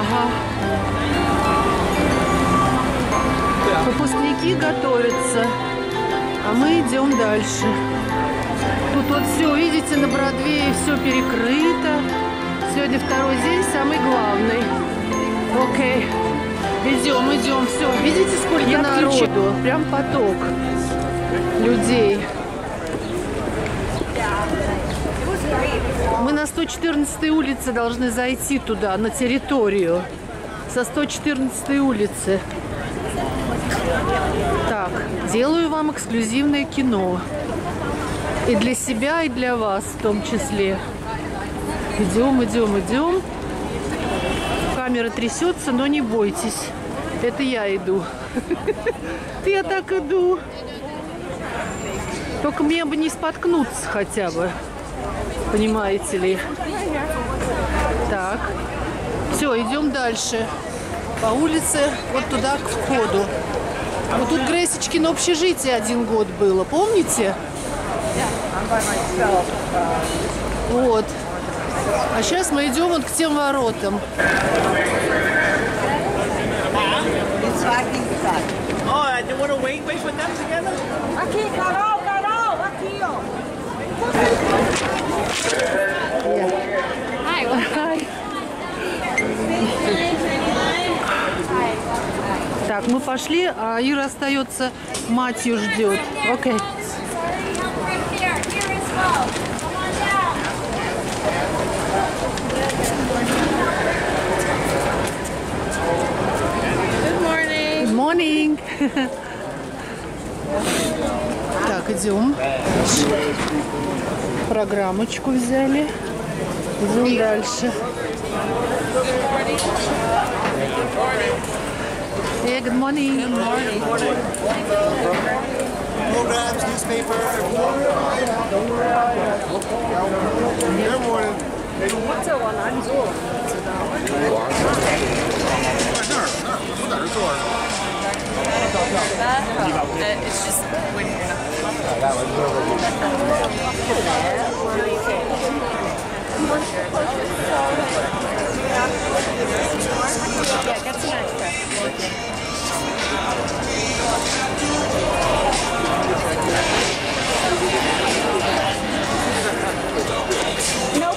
Ага. Выпускники готовятся, а мы идем дальше. Тут вот все, видите, на Бродвее все перекрыто. Сегодня второй день, самый главный. Окей. Идем, все. Видите, сколько народу? Прям поток людей. Мы на 114 улице должны зайти туда, на территорию. Со 114 улицы. Так, делаю вам эксклюзивное кино. И для себя, и для вас в том числе. Идем. Камера трясется, но не бойтесь. Это я иду. Я так иду. Только мне бы не споткнуться хотя бы. Понимаете ли? Так. Все, идем дальше. По улице вот туда к входу. Вот тут Грейсичкино общежитие 1 год было. Помните? Вот. А сейчас мы идем вот к тем воротам. Так, мы пошли, а Ира остается, мать ее ждет. Окей. Good morning. Так, идем. Программочку взяли. Идем дальше. Hey, good morning. Good morning. Programs, newspaper. Good morning. It's just when you're yeah, get some extra. Nope.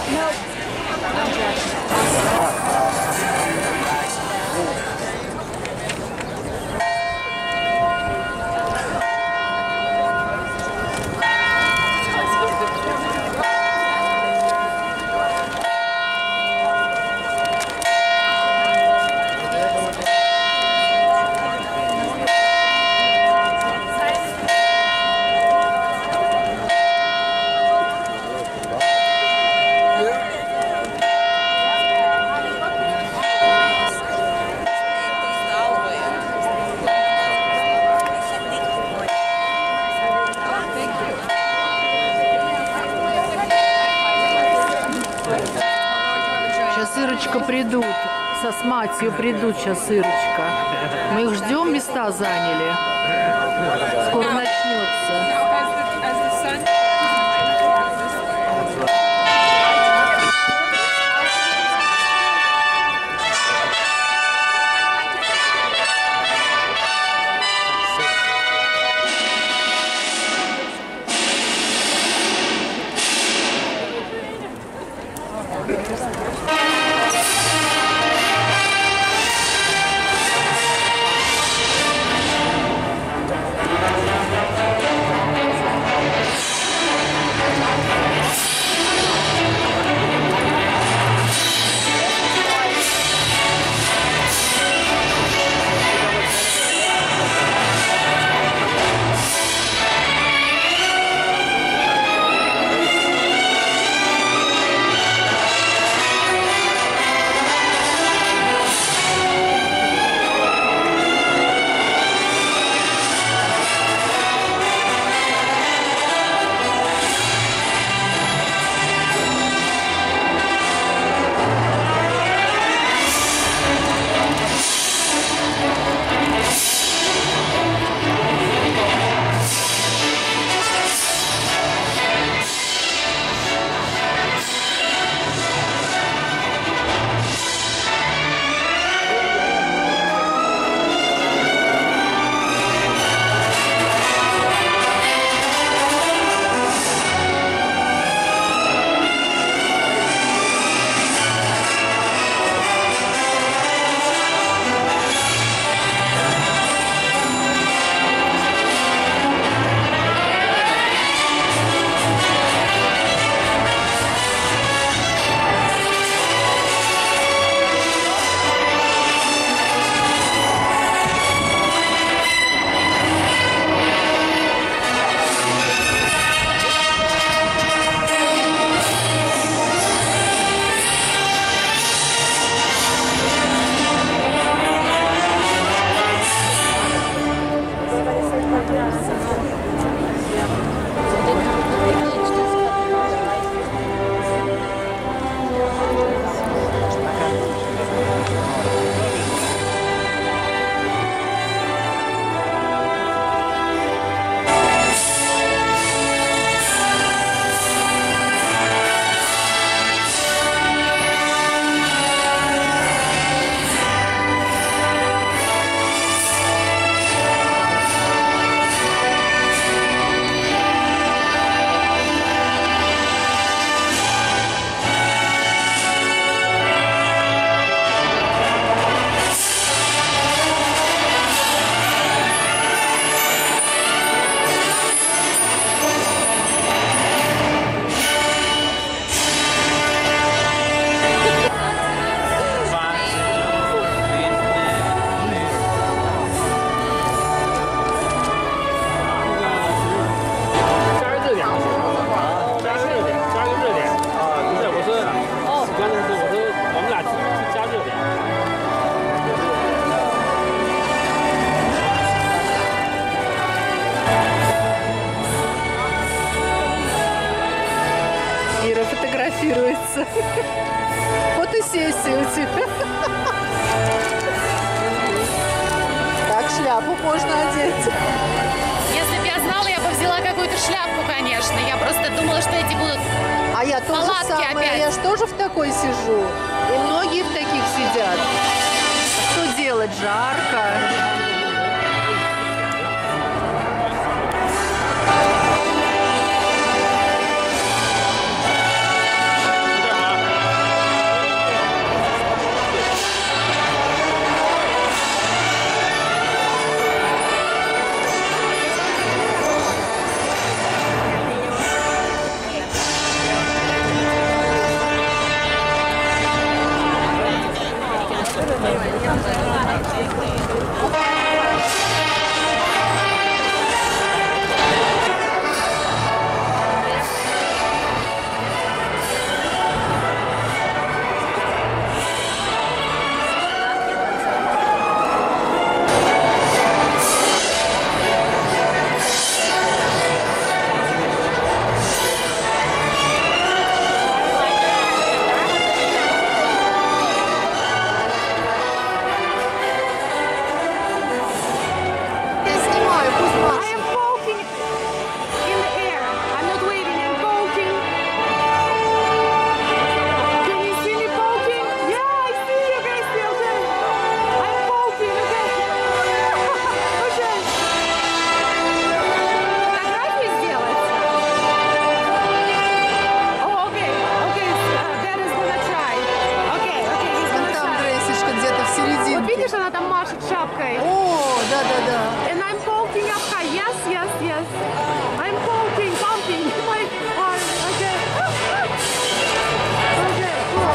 Ирочка придут, с матью придут сейчас, Ирочка. Мы их ждем, места заняли. Скоро начнется. Фотосессия у тебя. Так, шляпу можно одеть. Если бы я знала, я бы взяла какую-то шляпку, конечно. Я просто думала, что эти будут... А я тоже Палатки самое, опять. я же тоже в такой сижу. И многие в таких сидят. Что делать? Жарко. Видишь, она там машет шапкой. О, да-да-да. And I'm poking up high. Yes, yes, yes. I'm poking, pumping my arm. Okay. Okay, cool.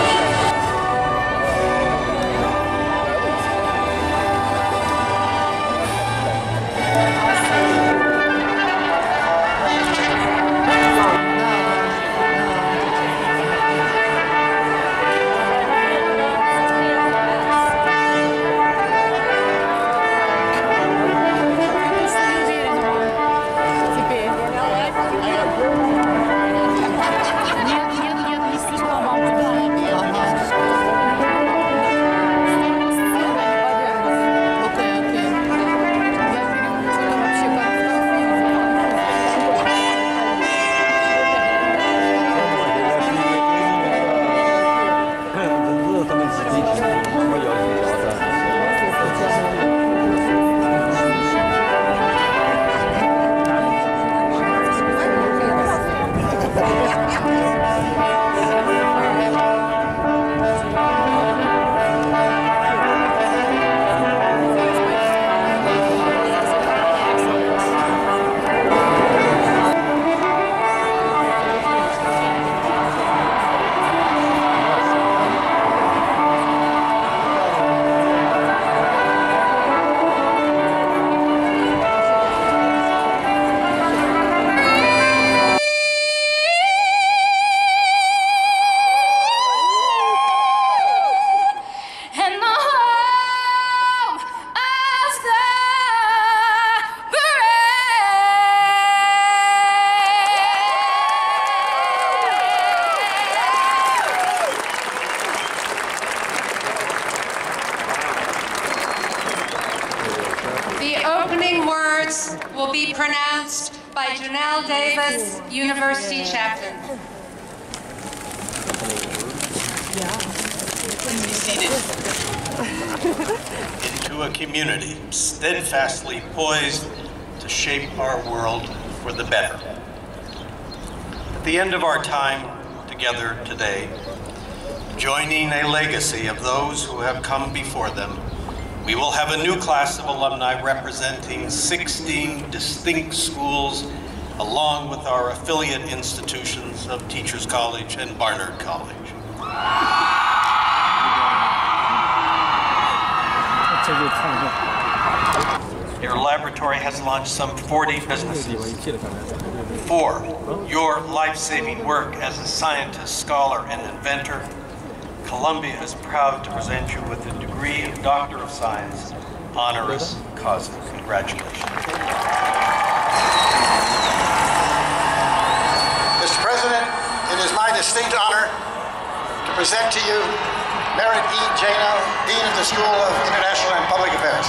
The opening words will be pronounced by Janelle Davis, University Chaplain. Into a community steadfastly poised to shape our world for the better. At the end of our time together today, joining a legacy of those who have come before them, we will have a new class of alumni representing 16 distinct schools, along with our affiliate institutions of Teachers College and Barnard College. Your laboratory has launched some 40 businesses. For your life-saving work as a scientist, scholar, and inventor, Columbia is proud to present you with the degree of Doctor of Science, honoris causa. Congratulations. Mr. President, it is my distinct honor to present to you Merit E. Jano, Dean of the School of International and Public Affairs.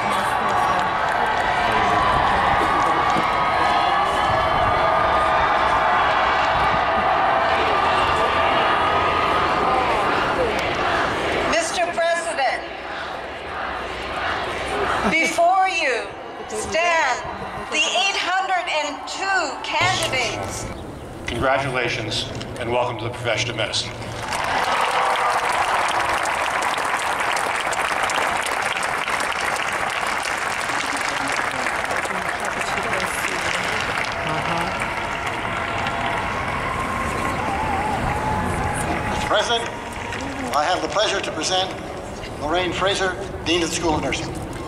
Mr. President, before you stand the 802 candidates. Congratulations and welcome to the profession of medicine. Mr. President, I have the pleasure to present Lorraine Fraser, Dean of the School of Nursing.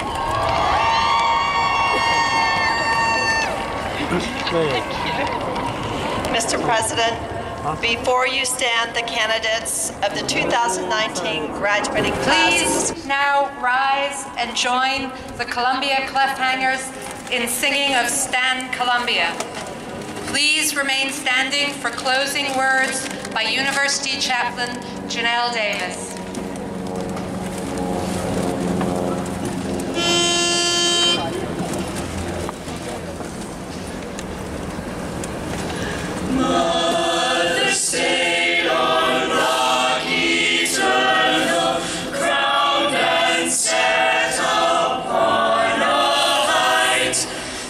Mr. President, before you stand the candidates of the 2019 graduating classes. Please now rise and join the Columbia Cliffhangers in singing of Stand Columbia. Please remain standing for closing words by University Chaplain Janelle Davis. Mother stayed on rock eternal, crowned and set upon a height,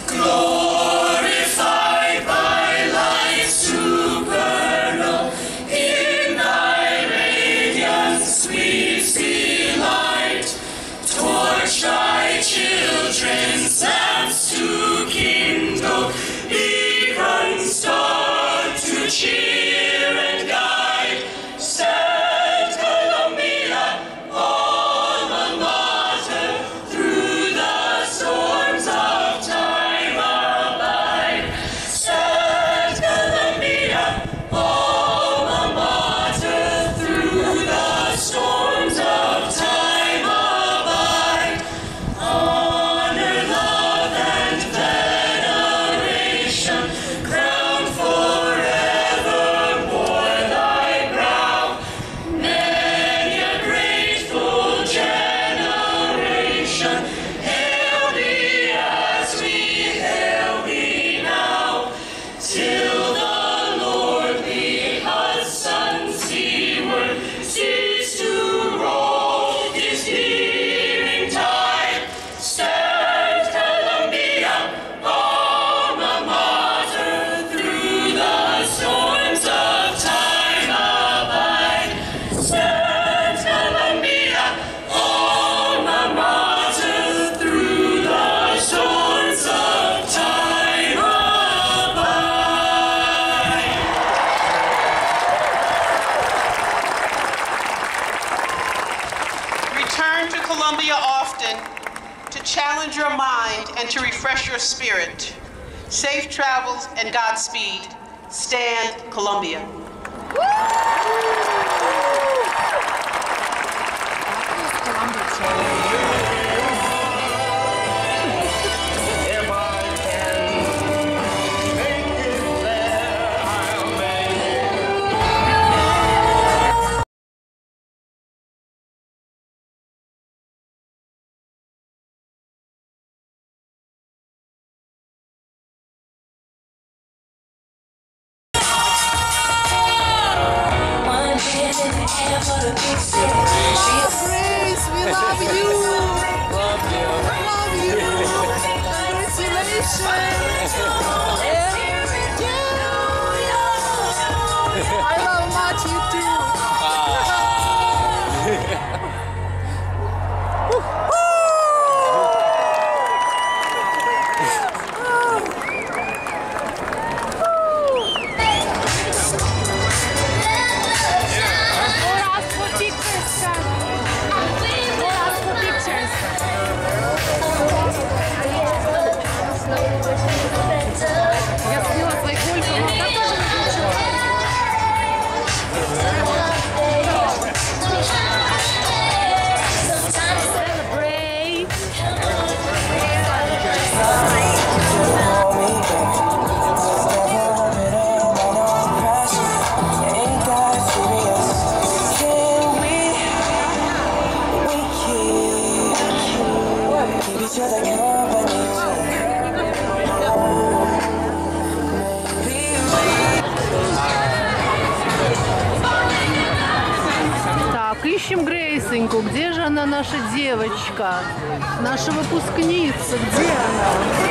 glorified by light supernal, in thy radiance sweet delight, torch thy children's lamps to kindle, beacon star to cheer and guide. Stand Columbia, alma mater, through the storms of time abide. Stand Columbia, alma mater, through the storms of time abide. Honor, love, and veneration, crowned forevermore thy brow. Many a grateful generation hail thee as we hail thee now, till the lordly Hudson seaward cease to roll his heaving tide. Stand Columbia, alma mater, through the storms of time abide. Stand Columbia, alma mater, through the storms of time abide. Return to Columbia often to challenge your mind and to refresh your spirit. Safe travels and Godspeed. Stand Columbia. Grace, we love you. Love you. Congratulations. I love much you too. For us, for pictures. наша девочка, наша выпускница? Где она?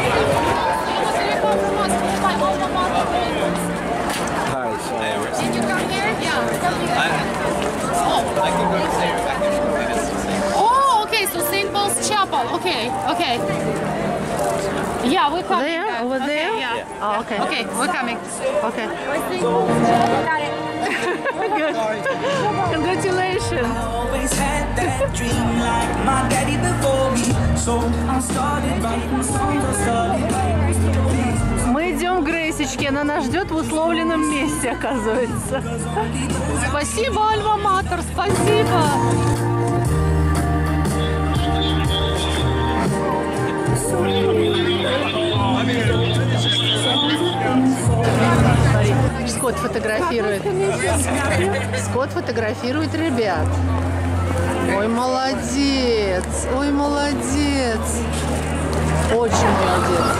Oh, okay, so St. Paul's Chapel. Okay, okay. Yeah, we're coming. There? Over there? Okay, yeah. Oh, okay. Okay, we're coming. Okay. Got it. Good. Congratulations. I always had that dream like my daddy before me. So I started writing songs, I started writing stories. Мы идем к Грейсичке, она нас ждет в условленном месте, оказывается. Спасибо, Альма-Матер, спасибо. Скотт фотографирует. Скотт фотографирует ребят. Ой, молодец. Ой, молодец. Очень молодец.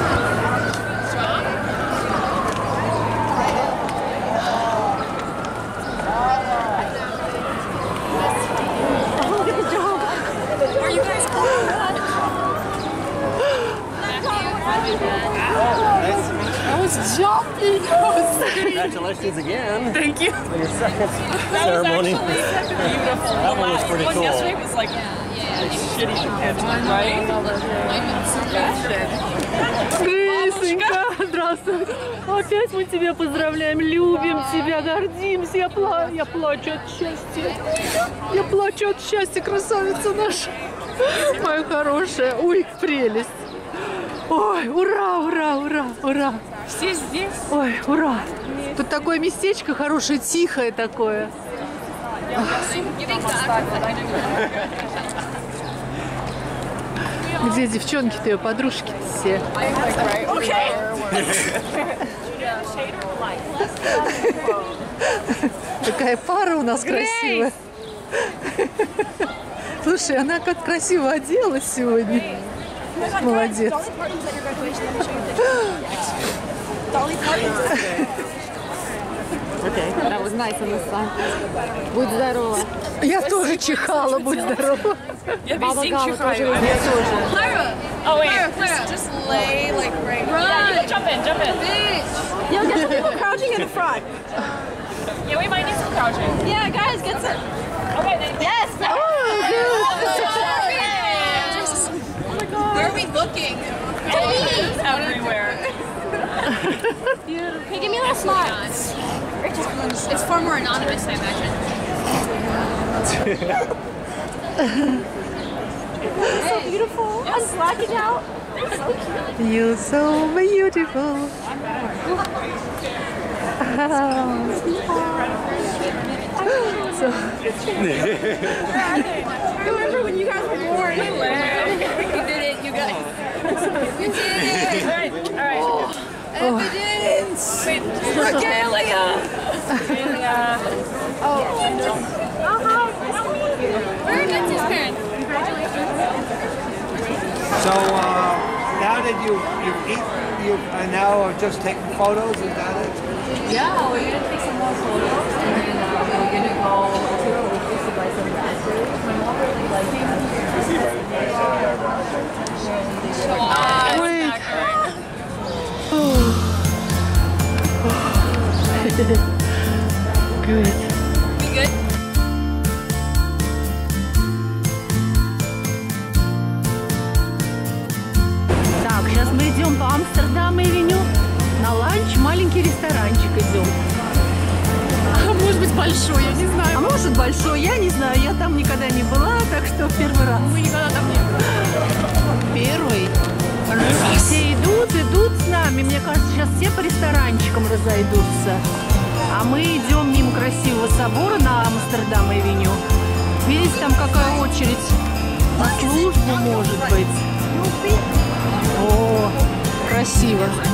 Jumping. Congratulations again. Thank you. On your second That ceremony. was actually beautiful. That one was pretty cool. Yesterday was like shitty compared to right? Грейсенька, здравствуй. Опять мы тебя поздравляем, любим тебя, гордимся. Я плачу от счастья. Я плачу от счастья, красавица наша. Моя хорошая. Ой, прелесть. Ой, ура, ура, ура, ура. Все здесь? Ой, ура. Тут такое местечко хорошее, тихое такое. Где девчонки-то, ее подружки-то все? Такая пара у нас красивая. Слушай, она как красиво оделась сегодня. Молодец. That was nice in the sun. Будь здорова. Я тоже чихала, будь здорова. Баба Гала тоже. Я тоже. Oh wait, just lay like right. Run. Yeah, jump in. Bitch. You'll get some people crouching in the front. Yeah, we might need some crouching. Yeah, guys, get some. Okay, then. Yes. Where are we looking? Everywhere. Hey, give me a little smile. It's far more anonymous, I imagine. They're so beautiful. I'm slacking out. They're so cute. You're so beautiful. Remember when you guys were born? You did it, you guys. You did it. All right. Evidence. Wait, Regalia. Where are Nancy's parents? So now that you've eaten, you now are just taking photos, is that it? Yeah, we're gonna take some more photos, and then we're gonna go to a location to buy some raspberries. My mom really likes Good. We good? Так, сейчас мы идем по Амстердам-авеню на ланч, маленький ресторанчик идем. Может быть большой, я не знаю. А может большой, я не знаю, я там никогда не была, так что в первый раз. Мы никогда там не были. Первый. Все идут с нами. Мне кажется, сейчас все по ресторанчикам разойдутся. А мы идем мимо красивого собора на Амстердам-авеню. Видите, там какая очередь на службу может быть. О, красиво.